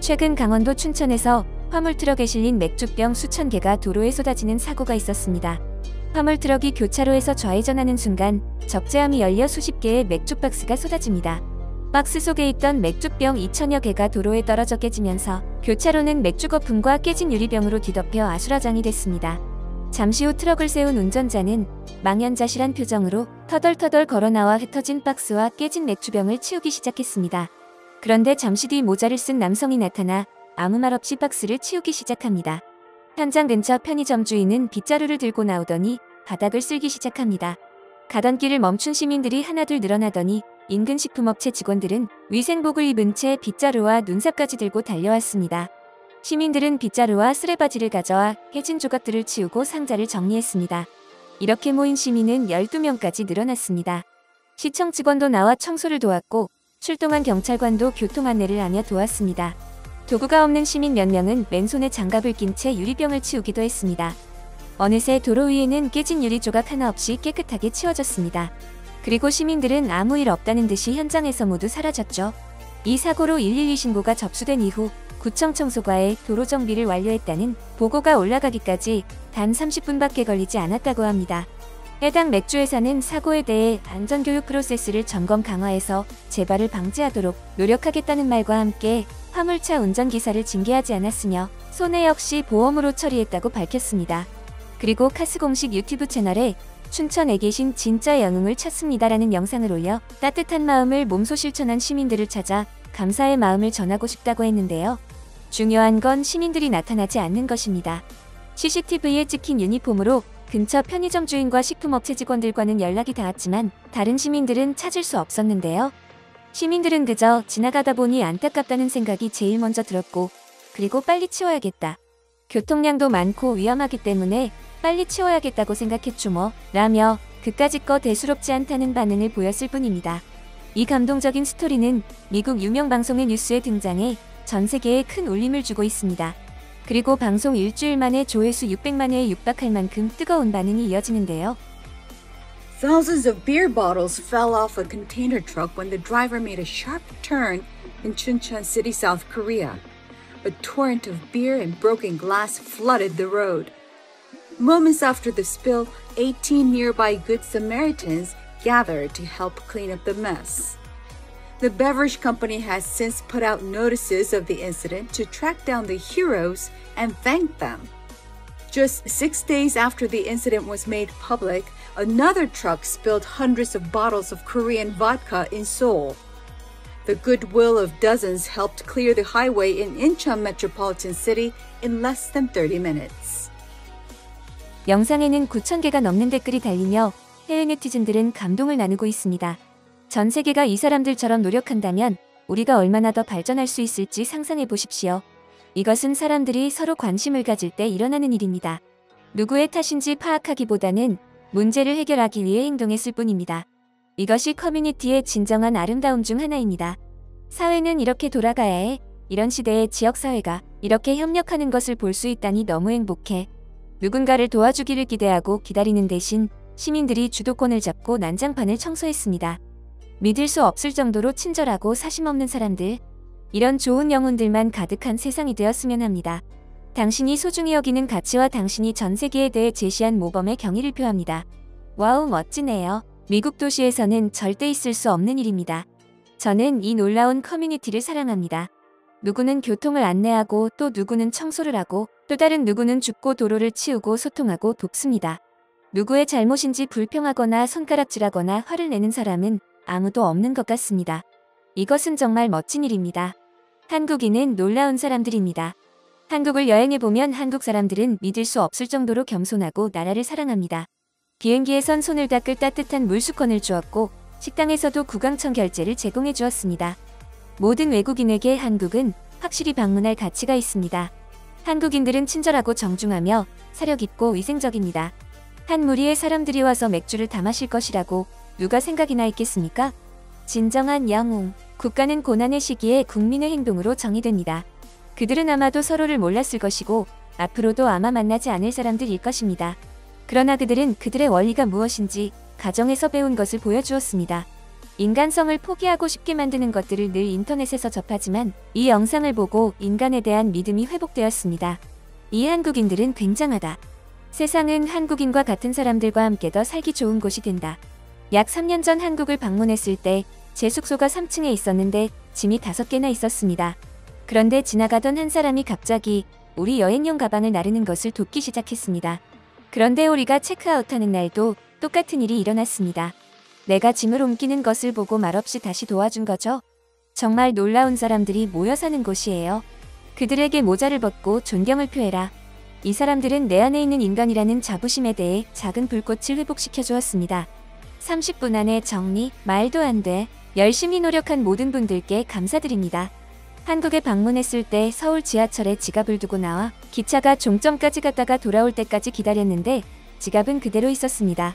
최근 강원도 춘천에서 화물트럭에 실린 맥주병 수천 개가 도로에 쏟아지는 사고가 있었습니다. 화물트럭이 교차로에서 좌회전하는 순간 적재함이 열려 수십 개의 맥주 박스가 쏟아집니다. 박스 속에 있던 맥주병 2천여 개가 도로에 떨어져 깨지면서 교차로는 맥주 거품과 깨진 유리병으로 뒤덮여 아수라장이 됐습니다. 잠시 후 트럭을 세운 운전자는 망연자실한 표정으로 터덜터덜 걸어나와 흩어진 박스와 깨진 맥주병을 치우기 시작했습니다. 그런데 잠시 뒤 모자를 쓴 남성이 나타나 아무 말 없이 박스를 치우기 시작합니다. 현장 근처 편의점 주인은 빗자루를 들고 나오더니 바닥을 쓸기 시작합니다. 가던 길을 멈춘 시민들이 하나둘 늘어나더니 인근 식품업체 직원들은 위생복을 입은 채 빗자루와 눈삽까지 들고 달려왔습니다. 시민들은 빗자루와 쓰레바지를 가져와 깨진 조각들을 치우고 상자를 정리했습니다. 이렇게 모인 시민은 12명까지 늘어났습니다. 시청 직원도 나와 청소를 도왔고 출동한 경찰관도 교통 안내를 하며 도왔습니다. 도구가 없는 시민 몇 명은 맨손에 장갑을 낀 채 유리병을 치우기도 했습니다. 어느새 도로 위에는 깨진 유리 조각 하나 없이 깨끗하게 치워졌습니다. 그리고 시민들은 아무 일 없다는 듯이 현장에서 모두 사라졌죠. 이 사고로 112 신고가 접수된 이후 구청 청소과에 도로 정비를 완료했다는 보고가 올라가기까지 단 30분밖에 걸리지 않았다고 합니다. 해당 맥주회사는 사고에 대해 안전교육 프로세스를 점검 강화해서 재발을 방지하도록 노력하겠다는 말과 함께 화물차 운전기사를 징계하지 않았으며 손해 역시 보험으로 처리했다고 밝혔습니다. 그리고 카스 공식 유튜브 채널에 춘천에 계신 진짜 영웅을 찾습니다라는 영상을 올려 따뜻한 마음을 몸소 실천한 시민들을 찾아 감사의 마음을 전하고 싶다고 했는데요. 중요한 건 시민들이 나타나지 않는 것입니다. CCTV에 찍힌 유니폼으로 근처 편의점 주인과 식품업체 직원들과는 연락이 닿았지만 다른 시민들은 찾을 수 없었는데요. 시민들은 그저 지나가다 보니 안타깝다는 생각이 제일 먼저 들었고, 그리고 빨리 치워야겠다. 교통량도 많고 위험하기 때문에 빨리 치워야겠다고 생각했죠 뭐 라며 그까짓 거 대수롭지 않다는 반응을 보였을 뿐입니다. 이 감동적인 스토리는 미국 유명 방송의 뉴스에 등장해 전 세계에 큰 울림을 주고 있습니다. 그리고 방송 일주일 만에 조회수 600만 회에 육박할 만큼 뜨거운 반응이 이어지는데요. Thousands of beer bottles fell off a container truck when the driver made a sharp turn in Chuncheon City, South Korea. A torrent of beer and broken glass flooded the road. Moments after the spill, 18 nearby Good Samaritans gathered to help clean up the mess. The beverage company has since put out notices of the incident to track down the heroes and thank them. Just 6 days after the incident was made public, another truck spilled hundreds of bottles of Korean vodka in Seoul. The goodwill of dozens helped clear the highway in Incheon metropolitan city in less than 30 minutes. 영상에는 9,000개가 넘는 댓글이 달리며 해외 네티즌들은 감동을 나누고 있습니다. 전 세계가 이 사람들처럼 노력한다면 우리가 얼마나 더 발전할 수 있을지 상상해 보십시오. 이것은 사람들이 서로 관심을 가질 때 일어나는 일입니다. 누구의 탓인지 파악하기보다는 문제를 해결하기 위해 행동했을 뿐입니다. 이것이 커뮤니티의 진정한 아름다움 중 하나입니다. 사회는 이렇게 돌아가야 해. 이런 시대에 지역사회가 이렇게 협력하는 것을 볼 수 있다니 너무 행복해. 누군가를 도와주기를 기대하고 기다리는 대신 시민들이 주도권을 잡고 난장판을 청소했습니다. 믿을 수 없을 정도로 친절하고 사심 없는 사람들, 이런 좋은 영혼들만 가득한 세상이 되었으면 합니다. 당신이 소중히 여기는 가치와 당신이 전 세계에 대해 제시한 모범의 경의를 표합니다. 와우, 멋지네요. 미국 도시에서는 절대 있을 수 없는 일입니다. 저는 이 놀라운 커뮤니티를 사랑합니다. 누구는 교통을 안내하고 또 누구는 청소를 하고 또 다른 누구는 줍고 도로를 치우고 소통하고 돕습니다. 누구의 잘못인지 불평하거나 손가락질하거나 화를 내는 사람은 아무도 없는 것 같습니다. 이것은 정말 멋진 일입니다. 한국인은 놀라운 사람들입니다. 한국을 여행해보면 한국 사람들은 믿을 수 없을 정도로 겸손하고 나라를 사랑합니다. 비행기에선 손을 닦을 따뜻한 물수건을 주었고 식당에서도 구강청 결제를 제공해 주었습니다. 모든 외국인에게 한국은 확실히 방문할 가치가 있습니다. 한국인들은 친절하고 정중하며 사려깊고 위생적입니다. 한 무리의 사람들이 와서 맥주를 다 마실 것이라고 누가 생각이나 있겠습니까? 진정한 영웅, 국가는 고난의 시기에 국민의 행동으로 정의됩니다. 그들은 아마도 서로를 몰랐을 것이고 앞으로도 아마 만나지 않을 사람들일 것입니다. 그러나 그들은 그들의 원리가 무엇인지 가정에서 배운 것을 보여주었습니다. 인간성을 포기하고 싶게 만드는 것들을 늘 인터넷에서 접하지만 이 영상을 보고 인간에 대한 믿음이 회복되었습니다. 이 한국인들은 굉장하다. 세상은 한국인과 같은 사람들과 함께 더 살기 좋은 곳이 된다. 약 3년 전 한국을 방문했을 때 제 숙소가 3층에 있었는데 짐이 5개나 있었습니다. 그런데 지나가던 한 사람이 갑자기 우리 여행용 가방을 나르는 것을 돕기 시작했습니다. 그런데 우리가 체크아웃하는 날도 똑같은 일이 일어났습니다. 내가 짐을 옮기는 것을 보고 말없이 다시 도와준 거죠. 정말 놀라운 사람들이 모여 사는 곳이에요. 그들에게 모자를 벗고 존경을 표해라. 이 사람들은 내 안에 있는 인간이라는 자부심에 대해 작은 불꽃을 회복시켜 주었습니다. 30분 안에 정리, 말도 안 돼. 열심히 노력한 모든 분들께 감사드립니다. 한국에 방문했을 때 서울 지하철에 지갑을 두고 나와 기차가 종점까지 갔다가 돌아올 때까지 기다렸는데 지갑은 그대로 있었습니다.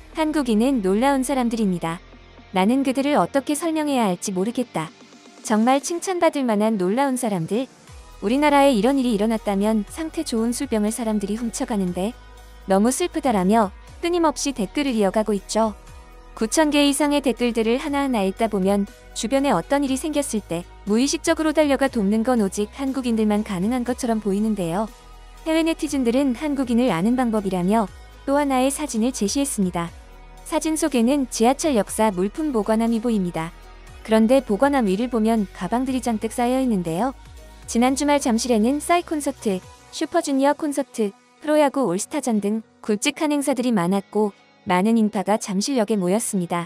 한국인은 놀라운 사람들입니다. 나는 그들을 어떻게 설명해야 할지 모르겠다. 정말 칭찬받을 만한 놀라운 사람들. 우리나라에 이런 일이 일어났다면 상태 좋은 술병을 사람들이 훔쳐가는데 너무 슬프다라며 끊임없이 댓글을 이어가고 있죠. 9,000개 이상의 댓글들을 하나하나 읽다 보면 주변에 어떤 일이 생겼을 때 무의식적으로 달려가 돕는 건 오직 한국인들만 가능한 것처럼 보이는데요. 해외 네티즌들은 한국인을 아는 방법이라며 또 하나의 사진을 제시했습니다. 사진 속에는 지하철 역사 물품 보관함이 보입니다. 그런데 보관함 위를 보면 가방들이 잔뜩 쌓여 있는데요. 지난 주말 잠실에는 싸이 콘서트, 슈퍼주니어 콘서트, 프로야구 올스타전 등 굵직한 행사들이 많았고 많은 인파가 잠실역에 모였습니다.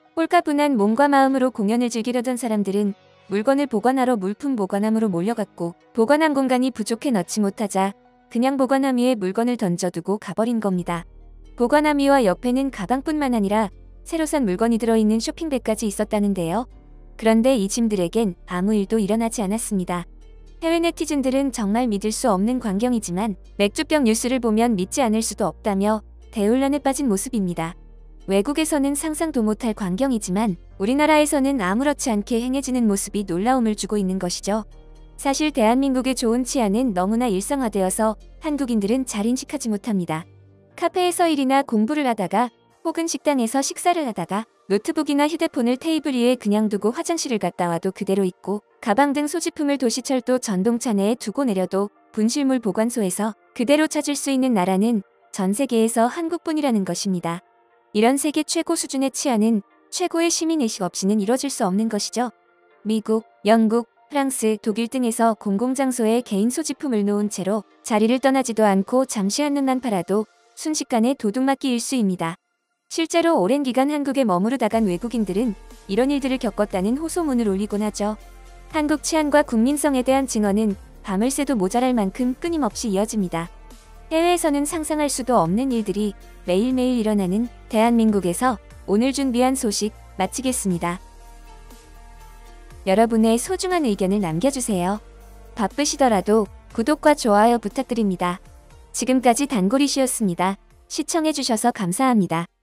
홀가분한 몸과 마음으로 공연을 즐기려던 사람들은 물건을 보관하러 물품 보관함으로 몰려갔고 보관함 공간이 부족해 넣지 못하자 그냥 보관함 위에 물건을 던져두고 가버린 겁니다. 보관함 위와 옆에는 가방뿐만 아니라 새로 산 물건이 들어있는 쇼핑백까지 있었다는데요. 그런데 이 짐들에겐 아무 일도 일어나지 않았습니다. 해외 네티즌들은 정말 믿을 수 없는 광경이지만 맥주병 뉴스를 보면 믿지 않을 수도 없다며 대혼란에 빠진 모습입니다. 외국에서는 상상도 못할 광경이지만 우리나라에서는 아무렇지 않게 행해지는 모습이 놀라움을 주고 있는 것이죠. 사실 대한민국의 좋은 치안은 너무나 일상화되어서 한국인들은 잘 인식하지 못합니다. 카페에서 일이나 공부를 하다가 혹은 식당에서 식사를 하다가 노트북이나 휴대폰을 테이블 위에 그냥 두고 화장실을 갔다 와도 그대로 있고 가방 등 소지품을 도시철도 전동차 내에 두고 내려도 분실물 보관소에서 그대로 찾을 수 있는 나라는 전 세계에서 한국뿐이라는 것입니다. 이런 세계 최고 수준의 치안은 최고의 시민의식 없이는 이뤄질 수 없는 것이죠. 미국, 영국, 프랑스, 독일 등에서 공공장소에 개인 소지품을 놓은 채로 자리를 떠나지도 않고 잠시 한눈만 팔아도 순식간에 도둑맞기 일수입니다. 실제로 오랜 기간 한국에 머무르다간 외국인들은 이런 일들을 겪었다는 호소문을 올리곤 하죠. 한국 치안과 국민성에 대한 증언은 밤을 새도 모자랄 만큼 끊임없이 이어집니다. 해외에서는 상상할 수도 없는 일들이 매일매일 일어나는 대한민국에서 오늘 준비한 소식 마치겠습니다. 여러분의 소중한 의견을 남겨주세요. 바쁘시더라도 구독과 좋아요 부탁드립니다. 지금까지 단골이시였습니다. 시청해주셔서 감사합니다.